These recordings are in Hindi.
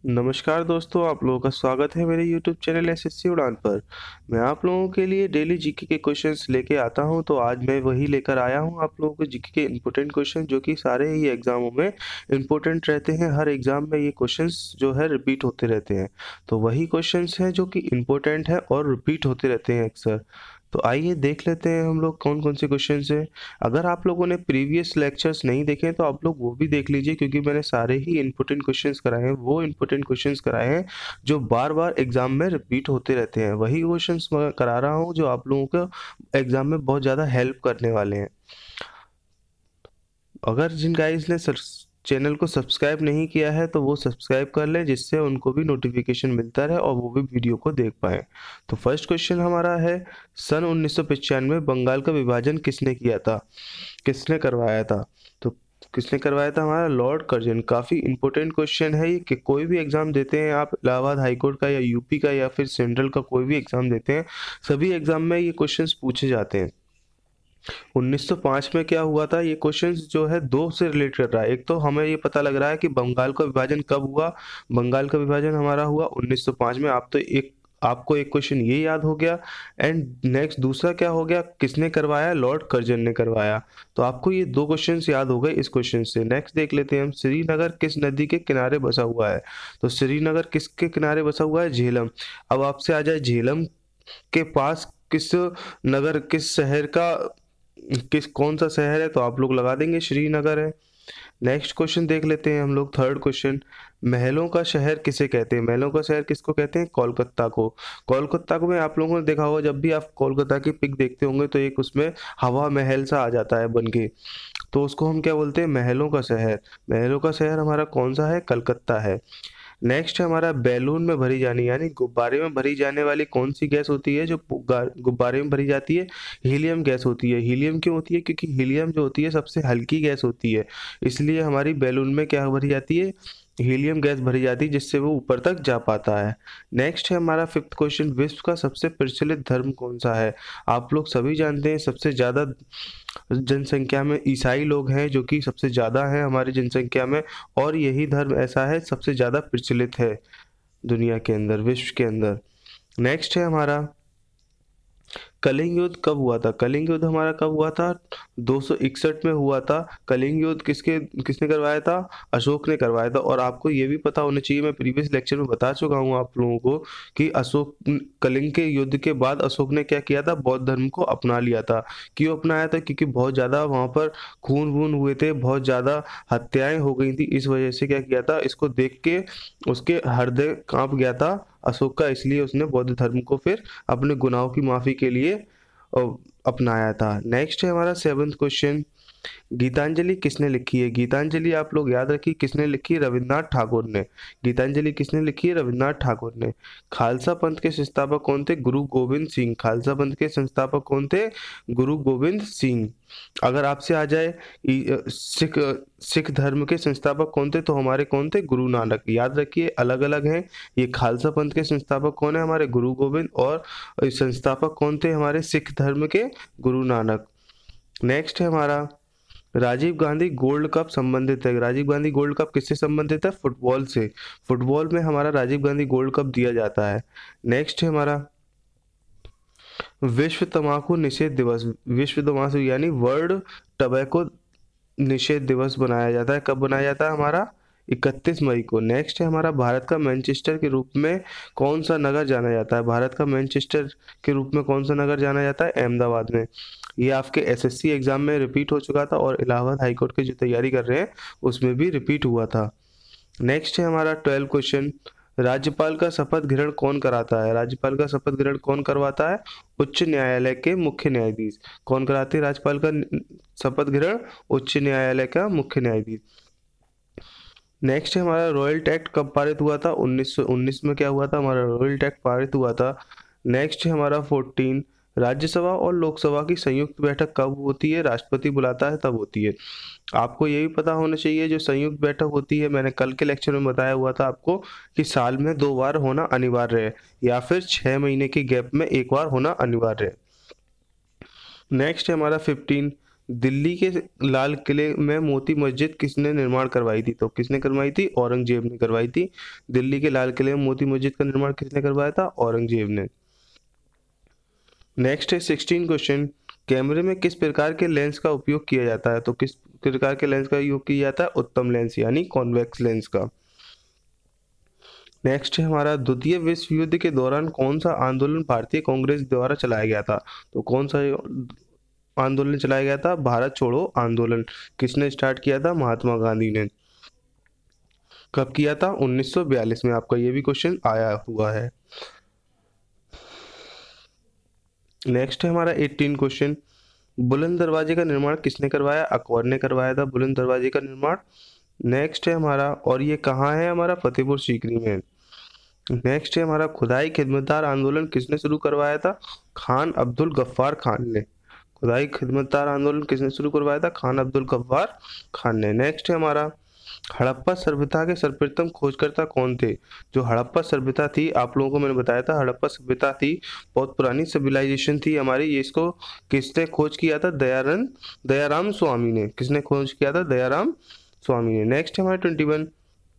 नमस्कार दोस्तों, आप लोगों का स्वागत है मेरे YouTube चैनल एसएससी उड़ान पर। मैं आप लोगों के लिए डेली जीके के क्वेश्चंस लेके आता हूं, तो आज मैं वही लेकर आया हूं आप लोगों को जीके के इम्पोर्टेंट क्वेश्चन जो कि सारे ही एग्जामों में इम्पोर्टेंट रहते हैं। हर एग्जाम में ये क्वेश्चंस जो है रिपीट होते रहते हैं, तो वही क्वेश्चंस हैं जो कि इम्पोर्टेंट है और रिपीट होते रहते हैं अक्सर। तो आइए देख लेते हैं हम लोग कौन कौन से क्वेश्चंस हैं। अगर आप लोगों ने प्रीवियस लेक्चर्स नहीं देखे तो आप लोग वो भी देख लीजिए, क्योंकि मैंने सारे ही इम्पोर्टेंट क्वेश्चंस कराए हैं, वो इम्पोर्टेंट क्वेश्चंस कराए हैं जो बार बार एग्जाम में रिपीट होते रहते हैं। वही क्वेश्चंस मैं करा रहा हूँ जो आप लोगों को एग्जाम में बहुत ज़्यादा हेल्प करने वाले हैं। अगर जिन गाइस ने चैनल को सब्सक्राइब नहीं किया है तो वो सब्सक्राइब कर लें, जिससे उनको भी नोटिफिकेशन मिलता रहे और वो भी वीडियो को देख पाएँ। तो फर्स्ट क्वेश्चन हमारा है, सन 1995 बंगाल का विभाजन किसने किया था, किसने करवाया था? तो किसने करवाया था? हमारा लॉर्ड कर्जन। काफ़ी इंपॉर्टेंट क्वेश्चन है ये, कि कोई भी एग्जाम देते हैं आप, इलाहाबाद हाईकोर्ट का या यूपी का या फिर सेंट्रल का कोई भी एग्जाम देते हैं, सभी एग्जाम में ये क्वेश्चंस पूछे जाते हैं। 1905 में क्या हुआ था, ये क्वेश्चंस जो है दो से रिलेट कर रहा है। एक तो हमें ये पता लग रहा है कि बंगाल का विभाजन कब हुआ। बंगाल का विभाजन हमारा हुआ 1905 में। आपको एक क्वेश्चन ये याद हो गया। एंड नेक्स्ट दूसरा क्या हो गया, किसने करवाया? लॉर्ड कर्जन ने करवाया। तो आपको ये दो क्वेश्चंस याद हो गए इस क्वेश्चन से। नेक्स्ट देख लेते हैं हम, श्रीनगर किस नदी के किनारे बसा हुआ है? तो श्रीनगर किसके किनारे बसा हुआ है? झेलम। अब आपसे आ जाए, झेलम के पास किस नगर, किस शहर का, कौन सा शहर है? तो आप लोग लगा देंगे श्रीनगर है। नेक्स्ट क्वेश्चन देख लेते हैं हम लोग, थर्ड क्वेश्चन, महलों का शहर किसे कहते हैं? महलों का शहर किसको कहते हैं? कोलकाता को। कोलकाता को में आप लोगों ने देखा होगा, जब भी आप कोलकाता की पिक देखते होंगे तो एक उसमें हवा महल सा आ जाता है बन के, तो उसको हम क्या बोलते हैं? महलों का शहर। महलों का शहर हमारा कौन सा है? कलकत्ता है। नेक्स्ट है हमारा, बैलून में भरी जानी यानी गुब्बारे में भरी जाने वाली कौन सी गैस होती है जो गुब्बारे में भरी जाती है? हीलियम गैस होती है। हीलियम क्यों होती है? क्योंकि हीलियम जो होती है सबसे हल्की गैस होती है, इसलिए हमारी बैलून में क्या भरी जाती है? हीलियम गैस भरी जाती है, जिससे वो ऊपर तक जा पाता है। नेक्स्ट है हमारा फिफ्थ क्वेश्चन, विश्व का सबसे प्रचलित धर्म कौन सा है? आप लोग सभी जानते हैं सबसे ज़्यादा जनसंख्या में ईसाई लोग हैं, जो कि सबसे ज़्यादा हैं हमारी जनसंख्या में, और यही धर्म ऐसा है सबसे ज़्यादा प्रचलित है दुनिया के अंदर, विश्व के अंदर। नेक्स्ट है हमारा, कलिंग युद्ध कब हुआ था? कलिंग युद्ध हमारा कब हुआ था? 261 में हुआ था। कलिंग युद्ध किसने करवाया था? अशोक ने करवाया था। और आपको ये भी पता होना चाहिए, मैं प्रीवियस लेक्चर में बता चुका हूँ आप लोगों को, कि कलिंग के युद्ध के बाद अशोक ने क्या किया था? बौद्ध धर्म को अपना लिया था। क्यों अपनाया था? क्योंकि बहुत ज़्यादा वहाँ पर खून वून हुए थे, बहुत ज़्यादा हत्याएं हो गई थी, इस वजह से क्या किया था? इसको देख के उसके हृदय कांप गया था अशोक का, इसलिए उसने बौद्ध धर्म को फिर अपने गुनाहों की माफी के लिए अ, अपनाया था। नेक्स्ट है हमारा सेवंथ क्वेश्चन, गीतांजलि किसने लिखी है? गीतांजलि आप लोग याद रखिए किसने लिखी है? रविन्द्रनाथ ठाकुर ने। गीतांजलि किसने लिखी है? रविन्द्रनाथ ठाकुर ने। खालसा पंथ के संस्थापक कौन थे? गुरु गोविंद सिंह। खालसा पंथ के संस्थापक कौन थे? गुरु गोविंद सिंह। अगर आपसे आ जाए सिख धर्म के संस्थापक कौन थे, तो हमारे कौन थे? गुरु नानक। याद रखिए अलग अलग हैं। ये खालसा पंथ के संस्थापक कौन है? हमारे गुरु गोविंद। और संस्थापक कौन थे हमारे सिख धर्म के? गुरु नानक। नेक्स्ट है हमारा, राजीव गांधी गोल्ड कप संबंधित है। राजीव गांधी गोल्ड कप किससे संबंधित है? फुटबॉल से। फुटबॉल में हमारा राजीव गांधी गोल्ड कप दिया जाता है। नेक्स्ट है हमारा, विश्व तंबाकू निषेध दिवस। विश्व तंबाकू यानी वर्ल्ड टबैको निषेध दिवस बनाया जाता है। कब बनाया जाता है? हमारा 31 मई को। नेक्स्ट है हमारा, भारत का मैनचेस्टर के रूप में कौन सा नगर जाना जाता है? भारत का मैनचेस्टर के रूप में कौन सा नगर जाना जाता है? अहमदाबाद में। ये आपके एसएससी एग्जाम में रिपीट हो चुका था, और इलाहाबाद हाईकोर्ट की जो तैयारी कर रहे हैं उसमें भी रिपीट हुआ था। नेक्स्ट है हमारा 12 क्वेश्चन, राज्यपाल का शपथ ग्रहण कौन कराता है? राज्यपाल का शपथ ग्रहण कौन करवाता है? उच्च न्यायालय के मुख्य न्यायाधीश। कौन कराते हैं राज्यपाल का शपथ ग्रहण? उच्च न्यायालय का मुख्य न्यायाधीश। नेक्स्ट है हमारा, रॉयल टैक्ट कब पारित हुआ था? 1919 में क्या हुआ था? हमारा रॉयल टैक्ट पारित हुआ था। नेक्स्ट है हमारा 14, राज्यसभा और लोकसभा की संयुक्त बैठक कब होती है? राष्ट्रपति बुलाता है तब होती है। आपको ये भी पता होना चाहिए, जो संयुक्त बैठक होती है, मैंने कल के लेक्चर में बताया हुआ था आपको, कि साल में 2 बार होना अनिवार्य है, या फिर 6 महीने के गैप में एक बार होना अनिवार्य है। नेक्स्ट है हमारा 15, दिल्ली के लाल किले में मोती मस्जिद किसने निर्माण करवाई थी? तो किसने करवाई थी? औरंगजेब ने करवाई थी। दिल्ली के लाल किले में मोती मस्जिद का निर्माण किसने करवाया था? औरंगजेब ने। नेक्स्ट है 16 क्वेश्चन, कैमरे में किस प्रकार के लेंस का उपयोग किया जाता है? तो किस प्रकार के लेंस का उपयोग किया जाता है? उत्तम लेंस यानी कॉन्वेक्स लेंस का। नेक्स्ट है हमारा, द्वितीय विश्व युद्ध के दौरान कौन सा आंदोलन भारतीय कांग्रेस द्वारा चलाया गया था? तो कौन सा आंदोलन चलाया गया था? भारत छोड़ो आंदोलन। किसने स्टार्ट किया था? महात्मा गांधी ने। कब किया था? 1942 में। आपका ये भी क्वेश्चन आया हुआ है। नेक्स्ट है हमारा 18 क्वेश्चन, बुलंद दरवाजे का निर्माण किसने करवाया? अकबर ने करवाया था बुलंद दरवाजे का निर्माण। नेक्स्ट है हमारा, और ये कहाँ है? हमारा फतेहपुर सीकरी में। नेक्स्ट है हमारा, खुदाई खिदमतगार आंदोलन किसने शुरू करवाया था? खान अब्दुल गफ्फार खान ने। खुदाई खिदमतगार आंदोलन किसने शुरू करवाया था? खान अब्दुल गफ्फार खान ने। नेक्स्ट है हमारा, हड़प्पा सभ्यता के सर्वप्रथम खोजकर्ता कौन थे? जो हड़प्पा सभ्यता थी, आप लोगों को मैंने बताया था, हड़प्पा सभ्यता थी, बहुत पुरानी सिविलाइजेशन थी हमारी। ये इसको किसने खोज किया था? दयाराम स्वामी ने। किसने खोज किया था? दयाराम स्वामी ने। नेक्स्ट है हमारा 21,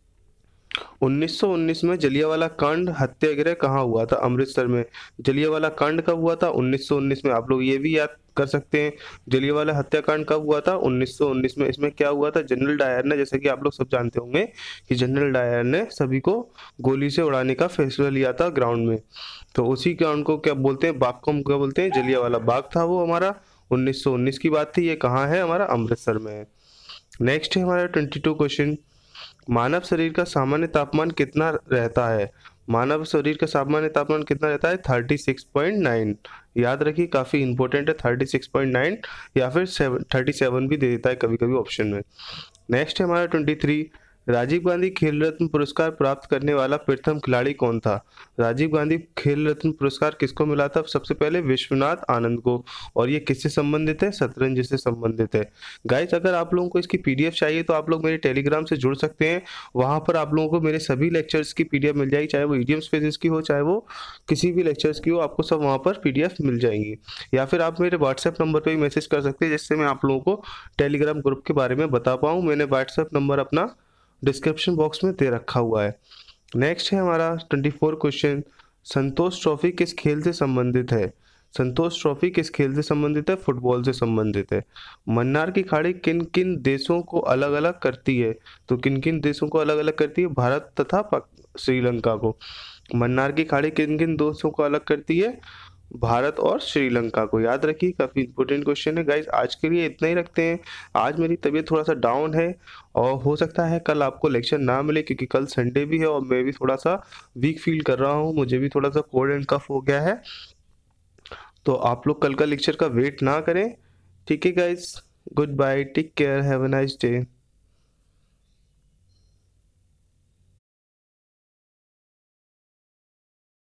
1919 में जलियांवाला कांड हत्याग्रह कहाँ हुआ था? अमृतसर में। जलियांवाला कांड कब हुआ था? 1919 में। आप लोग ये भी याद कर सकते हैं, जलियांवाला हत्याकांड कब हुआ था? 1919 में। इसमें क्या हुआ था? जनरल डायर ने, जैसे कि आप लोग सब जानते होंगे कि जनरल डायर ने सभी को गोली से उड़ाने का फैसला लिया था ग्राउंड में, तो उसी ग्राउंड को क्या बोलते हैं? बाग को हम क्या बोलते हैं? जलियांवाला बाग था वो हमारा। 1919 की बात थी। ये कहाँ है? हमारा अमृतसर में है। नेक्स्ट है हमारा 22 क्वेश्चन, मानव शरीर का सामान्य तापमान कितना रहता है? मानव शरीर का सामान्य तापमान कितना रहता है? 36.9। याद रखिए, काफी इंपॉर्टेंट है 36.9, या फिर 37 भी दे देता है कभी कभी ऑप्शन में। नेक्स्ट है हमारा 23, राजीव गांधी खेल रत्न पुरस्कार प्राप्त करने वाला प्रथम खिलाड़ी कौन था? राजीव गांधी खेल रत्न पुरस्कार किसको मिला था? सबसे पहले विश्वनाथ आनंद को। और ये किससे संबंधित है? शतरंज से संबंधित है। गाइस, अगर आप लोगों को इसकी पीडीएफ चाहिए तो आप लोग मेरे टेलीग्राम से जुड़ सकते हैं। वहां पर आप लोगों को मेरे सभी लेक्चर्स की पीडीएफ मिल जाएगी, चाहे वो ईडीएम्स फिजिक्स की हो, चाहे वो किसी भी लेक्चर्स की हो, आपको सब वहां पर पीडीएफ मिल जाएंगी। या फिर आप मेरे व्हाट्सएप नंबर पर भी मैसेज कर सकते हैं, जिससे मैं आप लोगों को टेलीग्राम ग्रुप के बारे में बता पाऊँ। मैंने व्हाट्सएप नंबर अपना डिस्क्रिप्शन बॉक्स में दे रखा हुआ है। नेक्स्ट है हमारा 24 क्वेश्चन, संतोष ट्रॉफी किस खेल से संबंधित है? संतोष ट्रॉफी किस खेल से संबंधित है? फुटबॉल से संबंधित है। मन्नार की खाड़ी किन किन देशों को अलग अलग करती है? तो किन किन देशों को अलग अलग करती है? भारत तथा श्रीलंका को। मन्नार की खाड़ी किन किन देशों को अलग करती है? भारत और श्रीलंका को। याद रखिए, काफी इंपॉर्टेंट क्वेश्चन है गाइस। आज के लिए इतना ही रखते हैं। आज मेरी तबीयत थोड़ा सा डाउन है, और हो सकता है कल आपको लेक्चर ना मिले, क्योंकि कल संडे भी है और मैं भी थोड़ा सा वीक फील कर रहा हूँ। मुझे भी थोड़ा सा कोल्ड एंड कफ हो गया है, तो आप लोग कल का लेक्चर का वेट ना करें। ठीक है guys, good bye, take care, have a nice day.